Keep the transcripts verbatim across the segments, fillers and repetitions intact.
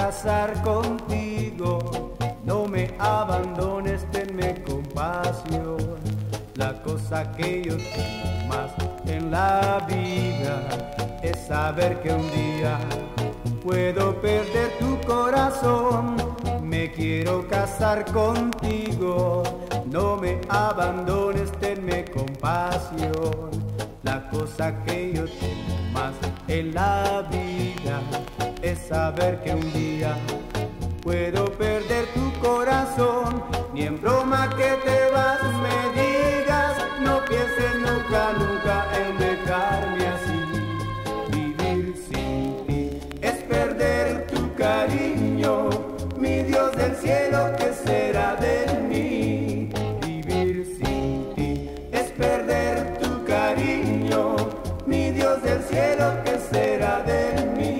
casar contigo, no me abandones, tenme compasión. La cosa que yo tengo más en la vida es saber que un día puedo perder tu corazón. Me quiero casar contigo, no me abandones, tenme compasión. La cosa que yo tengo más en la vida es saber que un día puedo perder tu corazón. Ni en broma que te vas me digas, no pienses nunca, nunca en dejarme así. Vivir sin ti es perder tu cariño, mi Dios del cielo, ¿qué será de mí? Vivir sin ti es perder tu cariño, mi Dios del cielo, ¿qué será de mí?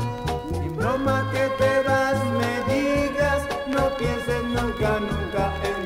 Que te vas me digas, no pienses nunca, nunca en